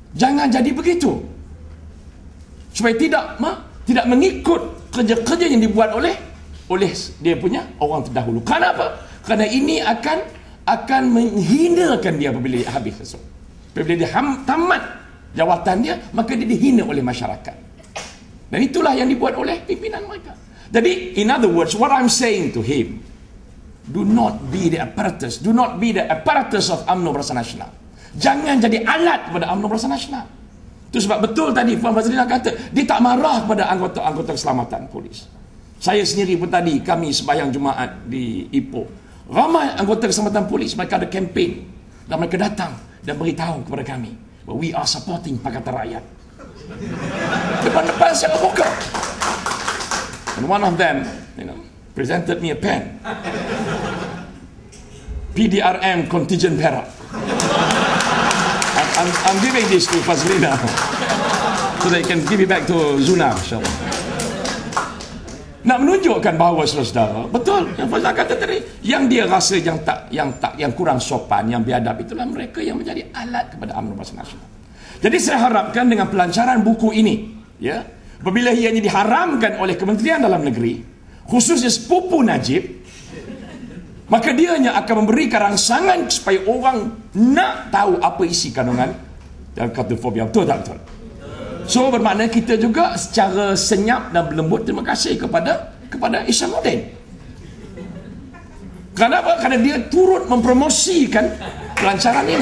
Jangan jadi begitu. Supaya tidak mengikut kerja-kerja yang dibuat oleh dia punya orang terdahulu. Kenapa? Kerana ini akan menghinakan dia apabila dia habis esok. Apabila dia tamat jawatannya, maka dia dihina oleh masyarakat. Dan itulah yang dibuat oleh pimpinan mereka. Jadi, in other words, what I'm saying to him, do not be the apparatus. Do not be the apparatus of UMNO Barisan Nasional. Jangan jadi alat kepada UMNO Barisan Nasional. Itu sebab betul tadi Puan Fazlina kata, dia tak marah kepada anggota-anggota keselamatan polis. Saya sendiri pun tadi, kami sembahyang Jumaat di Ipoh. Ramai anggota keselamatan polis, mereka ada kempen. Dan mereka datang dan beritahu kepada kami, we are supporting Pakatan Rakyat. Depan-depan secara buka. And one of them, presented me a pen. PDRM Contingent Perak. I'm giving this to Fazlina so they can give it back to Zuna, insyaAllah. Nak menunjukkan bahawa saudara-saudara, betul yang Fazlina kata tadi, yang dia rasa yang kurang sopan, yang biadab, itulah mereka yang menjadi alat kepada UMNO Barisan Nasional. Jadi saya harapkan dengan pelancaran buku ini, ya, apabila ianya diharamkan oleh Kementerian Dalam Negeri, khususnya sepupu Najib, maka dianya akan memberikan rangsangan supaya orang nak tahu apa isi kandungan cartophobia. Betul tak betul? So bermakna kita juga secara senyap dan berlembut terima kasih kepada Isyamuddin. Kenapa? Kerana dia turut mempromosikan pelancaran ini.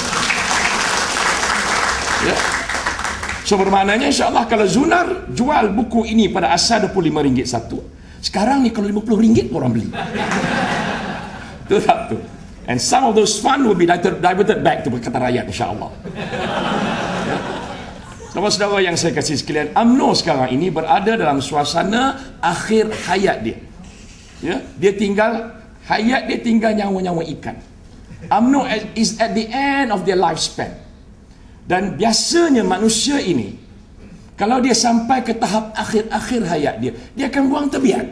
Ya. So bermaknanya insyaAllah kalau Zunar jual buku ini pada asal RM25 satu, sekarang ni kalau RM50 orang beli. Betul tak tu? And some of those funds will be diverted back to Pakatan Rakyat insyaAllah. Ya. Saudara-saudara yang saya kasih sekalian, UMNO sekarang ini berada dalam suasana akhir hayat dia. Ya, hayat dia tinggal nyawa-nyawa ikan. UMNO is at the end of their lifespan. Dan biasanya manusia ini, kalau dia sampai ke tahap akhir-akhir hayat dia akan buang tebiat.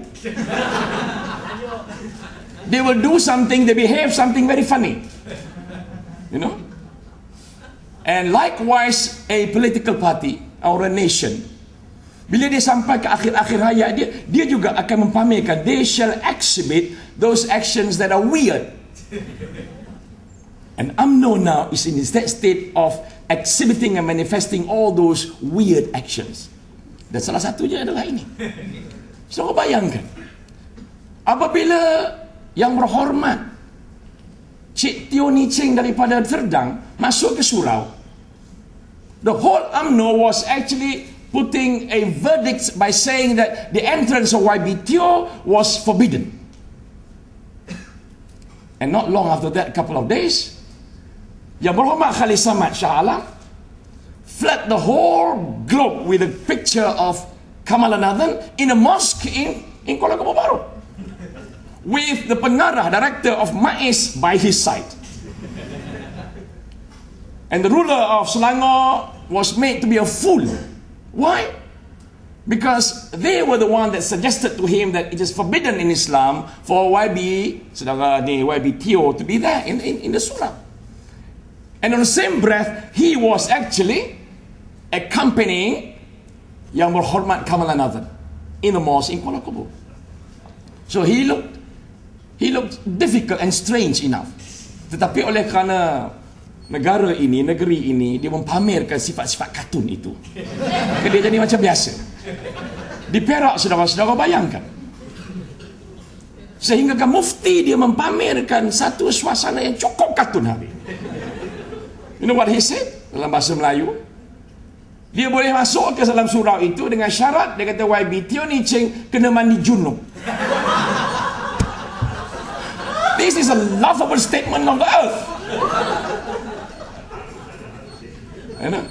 They will do something, they behave something very funny. You know? And likewise, a political party or a nation, bila dia sampai ke akhir-akhir hayat dia juga akan mempamerkan, they shall exhibit those actions that are weird. And UMNO now is in that state of exhibiting and manifesting all those weird actions. Dan salah satunya adalah ini. So bayangkan, apabila yang berhormat Cik Teo Ni Cheng daripada Serdang masuk ke surau, the whole UMNO was actually putting a verdict by saying that the entrance of YB Teo was forbidden. And not long after that, a couple of days, Yang berhormat Khalid Samad Shah Alam flood the whole globe with a picture of Kamalanathan in a mosque in Kuala Lumpur Baru, with the pengarah director of MAIS by his side. And the ruler of Selangor was made to be a fool. Why? Because they were the one that suggested to him that it is forbidden in Islam for YB Teo to be there in the surah. And on the same breath, he was actually accompanying Yang Berhormat Kamalanathan in the mosque in Kuala Lumpur. So he looked difficult and strange enough. Tetapi oleh kerana negeri ini dia mempamerkan sifat-sifat kartun itu, dia jadi macam biasa. Di Perak, saudara-saudara bayangkan, sehingga mufti dia mempamerkan satu suasana yang cukup kartun habis. You know what he said dalam bahasa Melayu? Dia boleh masuk ke dalam surau itu dengan syarat, dia kata YB Teo Ni Cheng kena mandi junub. This is a laughable statement of the earth. You know?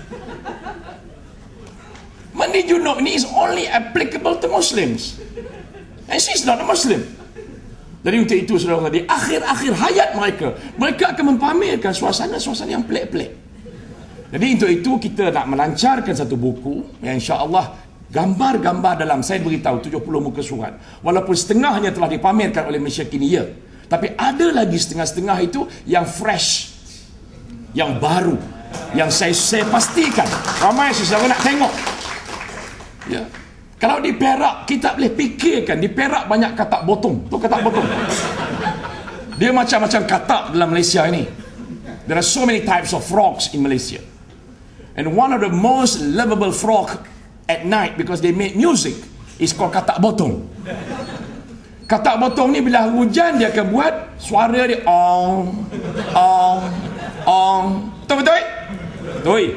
Mandi junub ini is only applicable to Muslims, and she's not a Muslim. Jadi untuk itu, saudara, di akhir-akhir hayat mereka akan mempamerkan suasana-suasana yang pelik-pelik. Jadi untuk itu kita nak melancarkan satu buku yang insya-Allah gambar-gambar dalam, saya beritahu 70 muka surat. Walaupun setengahnya telah dipamerkan oleh Malaysia Kini, ya. Tapi ada lagi setengah-setengah itu yang fresh, yang baru, yang saya pastikan ramai saudara nak tengok. Ya. Kalau di Perak, kita boleh fikirkan, di Perak banyak katak botong. Tu katak botong. Dia macam-macam katak dalam Malaysia ini. There are so many types of frogs in Malaysia. And one of the most lovable frog at night, because they make music, is called katak botong. Katak botong ni bila hujan dia akan buat suara dia ong, ong, ong. Betul-betul? Betul.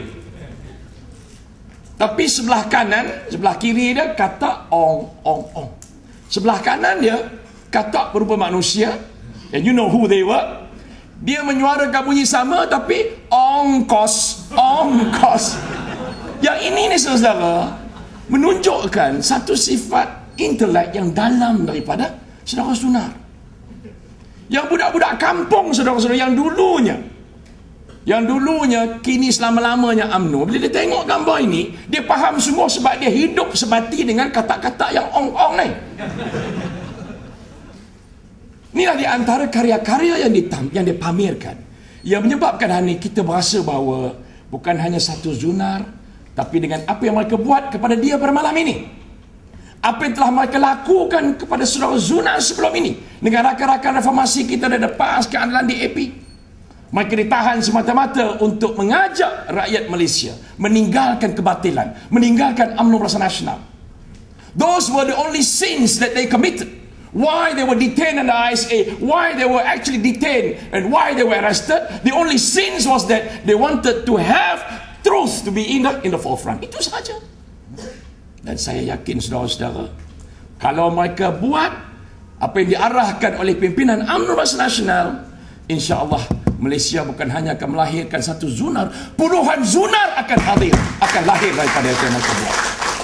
Tapi sebelah kanan, sebelah kiri dia katak ong, ong, ong. Sebelah kanan dia katak berupa manusia. And you know who they were? Dia menyuarakan bunyi sama tapi ongkos, ongkos. Yang ini ni saudara menunjukkan satu sifat intelek yang dalam daripada saudara Sunar. Yang budak-budak kampung saudara-saudara yang dulunya kini selama-lamanya UMNO, bila dia tengok gambar ini, dia faham semua sebab dia hidup sebati dengan kata-kata yang ong-ong ni. Inilah di antara karya-karya yang dipamerkan, yang menyebabkan hari ini kita berasa bahawa bukan hanya satu Zunar, tapi dengan apa yang mereka buat kepada dia pada malam ini, apa yang telah mereka lakukan kepada saudara Zunar sebelum ini, dengan rakan-rakan reformasi kita dari PAS keandalan DAP, mereka ditahan semata-mata untuk mengajak rakyat Malaysia meninggalkan kebatilan, meninggalkan UMNO Barisan Nasional. Those were the only sins that they committed. Why they were detained under ISA, why they were actually detained, and why they were arrested, the only sins was that they wanted to have truth to be in the forefront. Itu sahaja. Dan saya yakin saudara-saudara, kalau mereka buat apa yang diarahkan oleh pimpinan UMNO Barisan Nasional, insya-Allah Malaysia bukan hanya akan melahirkan satu Zunar, puluhan Zunar akan lahir daripada itu yang mereka buat.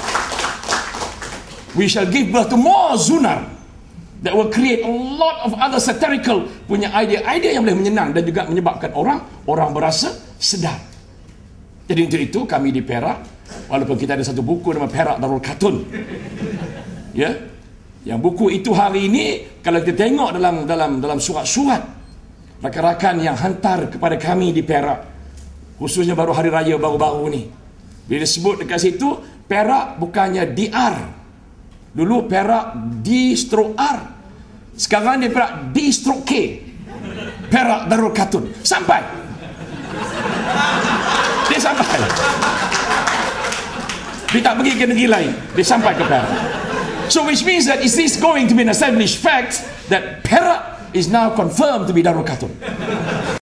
We shall give birth to more Zunar that will create a lot of other satirical punya idea-idea yang boleh menyenang dan juga menyebabkan orang berasa sedar. Jadi untuk itu kami di Perak, walaupun kita ada satu buku nama Perak Darul Katun, ya, yang buku itu hari ini kalau kita tengok dalam surat-surat rakan-rakan yang hantar kepada kami di Perak, khususnya baru hari raya baru-baru ni, bila disebut dekat situ Perak bukannya DR, dulu Perak D/R, sekarang dia Perak D/K, Perak Darul Katun. Sampai dia sampai, dia tak pergi ke negeri lain, dia sampai ke Perak. So which means that is this going to be an established fact that Perak is now confirmed to be Darul Katun.